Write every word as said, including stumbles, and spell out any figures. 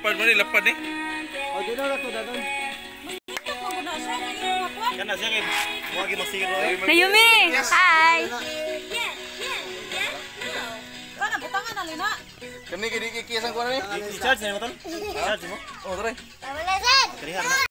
Lepas mana lepas ni? Oh, dito na to dadan. Kana siya kay mo gi masiro. Nayumi. Hi. Kana butangan na lina. Kani kini kikisan ko na ni. Charge na mo tan. Charge mo. Oh, tara. Wala sad. Kani